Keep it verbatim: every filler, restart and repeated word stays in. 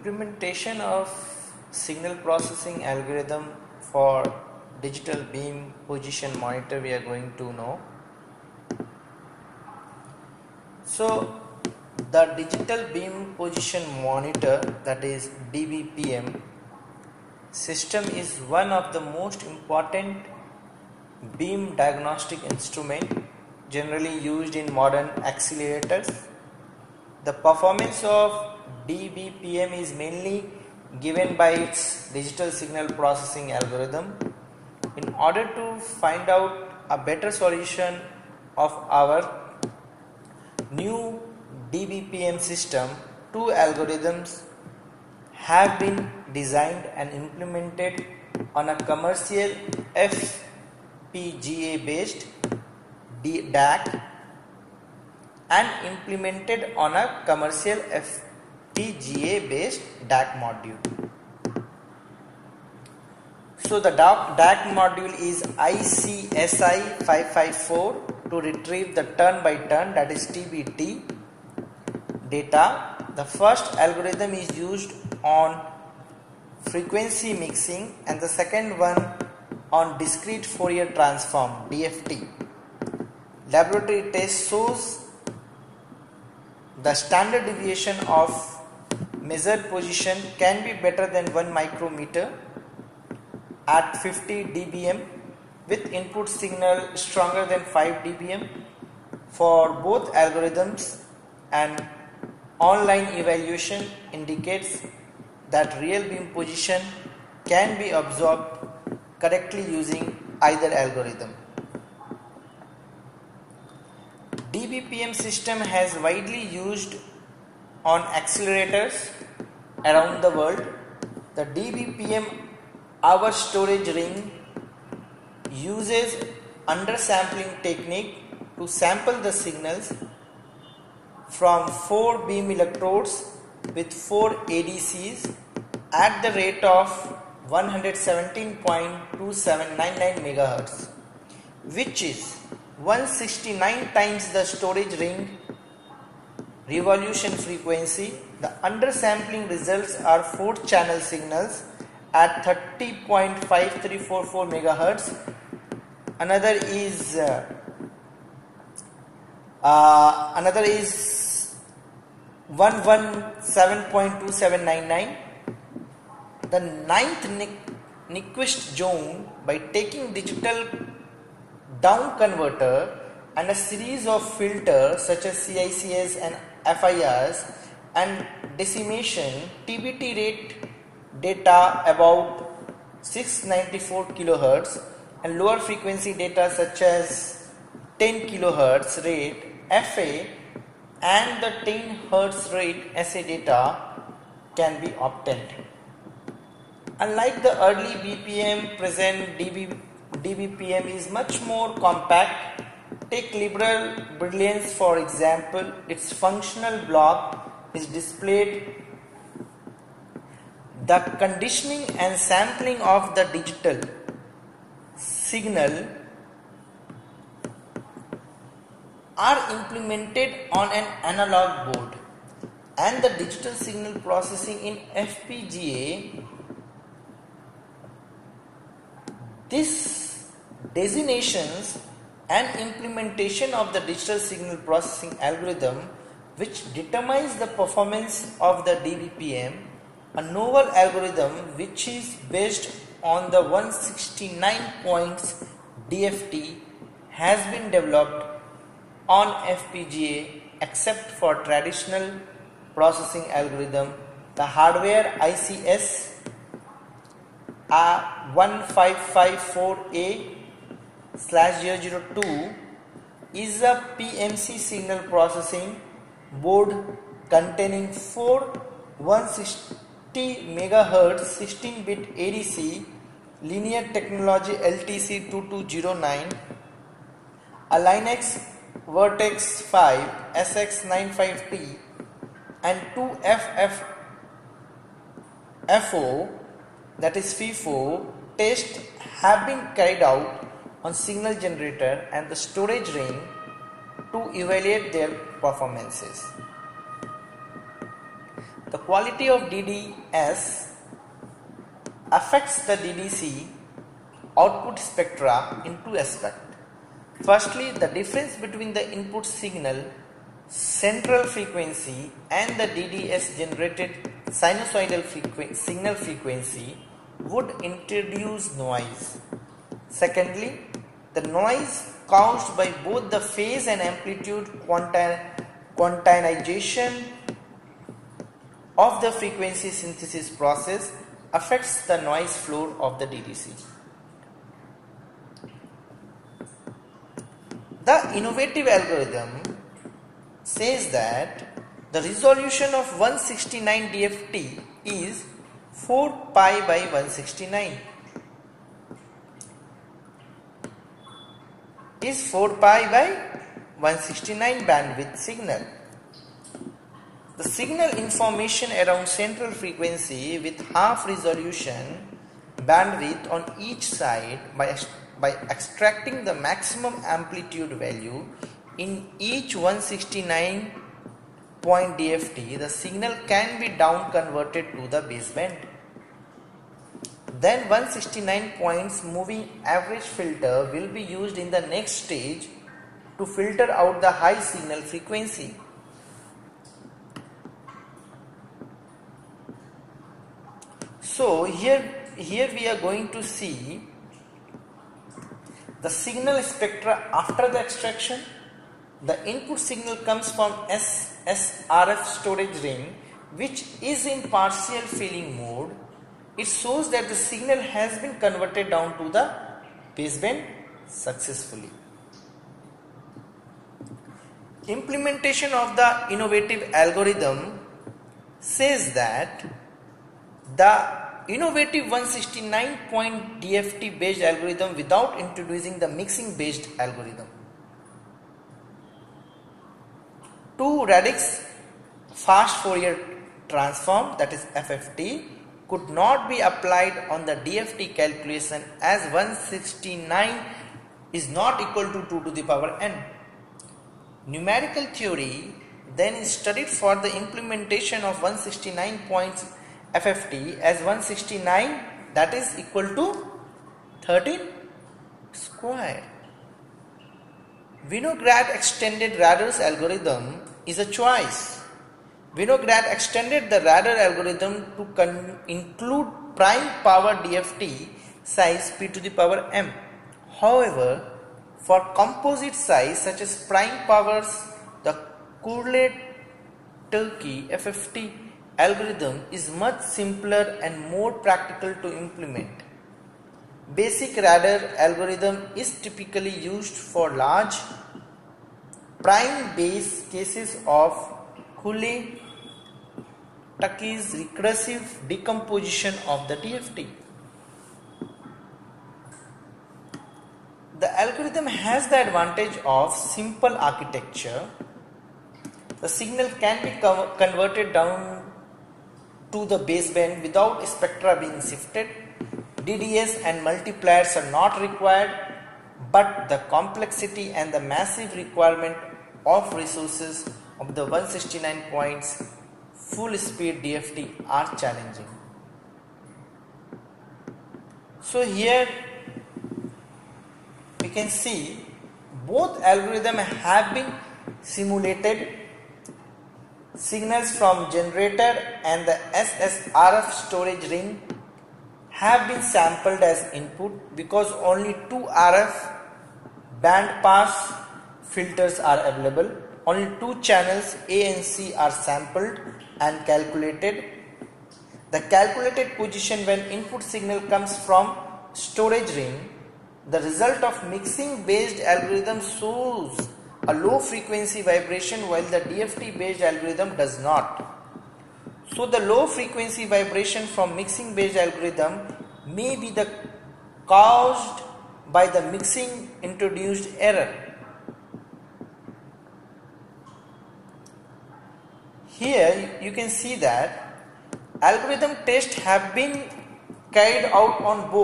Implementation of signal processing algorithm for digital beam position monitor we are going to know. So the digital beam position monitor, that is D B P M system, is one of the most important beam diagnostic instrument generally used in modern accelerators. The performance of D B P M is mainly given by its digital signal processing algorithm. In order to find out a better solution of our new D B P M system, two algorithms have been designed and implemented on a commercial F P G A based D A C and implemented on a commercial F P G A based D A C module. So the D A C module is I C S I five five four to retrieve the turn by turn, that is T B T data. The first algorithm is used on frequency mixing and the second one on discrete Fourier transform, D F T. Laboratory test shows the standard deviation of measured position can be better than one micrometer at fifty D B M with input signal stronger than five D B M for both algorithms, and online evaluation indicates that real beam position can be absorbed correctly using either algorithm. D B P M system has widely used on accelerators around the world. The D B P M hour storage ring uses undersampling technique to sample the signals from four beam electrodes with four A D Cs at the rate of one hundred seventeen point two seven nine nine megahertz, which is one hundred sixty-nine times the storage ring revolution frequency. The undersampling results are four channel signals at thirty point five three four four megahertz. Another is uh, uh, another is one hundred seventeen point two seven nine nine. The ninth Nyquist zone, by taking digital down converter and a series of filters such as C I Cs and F I Rs and decimation, T B T rate data about six hundred ninety-four kilohertz and lower frequency data such as ten kilohertz rate F A and the ten hertz rate S A data can be obtained. Unlike the early B P M, present D B P M is much more compact. Take liberal brilliance for example. Its functional block is displayed. The conditioning and sampling of the digital signal are implemented on an analog board, and the digital signal processing in F P G A. This designations and implementation of the digital signal processing algorithm, which determines the performance of the D B P M, a novel algorithm which is based on the one hundred sixty-nine points D F T, has been developed on F P G A except for traditional processing algorithm. The hardware I C S one five five four A slash zero zero two is a P M C signal processing board containing four one hundred sixty megahertz sixteen bit A D C linear technology L T C two two zero nine, a Linux Vertex five S X ninety-five T and two F F F O, that is FIFO tests have been carried out on signal generator and the storage ring to evaluate their performances. the quality of D D S affects the D D C output spectra in two aspects. Firstly, the difference between the input signal central frequency and the D D S generated sinusoidal frequ- signal frequency would introduce noise. Secondly, the noise caused by both the phase and amplitude quanti- quantization of the frequency synthesis process affects the noise floor of the D D C. The innovative algorithm says that the resolution of one sixty-nine D F T is four pi by one sixty-nine. Is four pi by one sixty-nine bandwidth signal. The signal information around central frequency with half resolution bandwidth on each side by, by extracting the maximum amplitude value in each one sixty-nine point D F T, the signal can be down converted to the baseband. Then one sixty-nine points moving average filter will be used in the next stage to filter out the high signal frequency. So here, here we are going to see the signal spectra after the extraction. The input signal comes from S S R F storage ring, which is in partial filling mode. It shows that the signal has been converted down to the baseband successfully. Implementation of the innovative algorithm says that the innovative one sixty-nine point D F T based algorithm without introducing the mixing based algorithm. Two radix fast Fourier transform, that is F F T, could not be applied on the D F T calculation as one sixty-nine is not equal to two to the power n. Numerical theory then is studied for the implementation of one sixty-nine points F F T as one sixty-nine, that is equal to thirteen square. Vinograd extended Radar's algorithm is a choice. Vinograd extended the Radar algorithm to con- include prime power D F T size p to the power m. However, for composite size such as prime powers, the Kurlet-Turkey F F T algorithm is much simpler and more practical to implement. Basic Radar algorithm is typically used for large prime base cases of Kurlet-Turkey's recursive decomposition of the D F T. The algorithm has the advantage of simple architecture. The signal can be co- converted down to the baseband without spectra being shifted. D D S and multipliers are not required, but the complexity and the massive requirement of resources of the one sixty-nine points full speed D F T are challenging. So here we can see both algorithms have been simulated. Signals from generator and the S S R F storage ring have been sampled as input because only two R F band pass filters are available. Only two channels A and C are sampled and calculated. The calculated position when input signal comes from storage ring. The result of mixing based algorithm shows a low frequency vibration while the D F T based algorithm does not. So the low frequency vibration from mixing based algorithm may be the caused by the mixing introduced error. Here you can see that algorithm tests have been carried out on both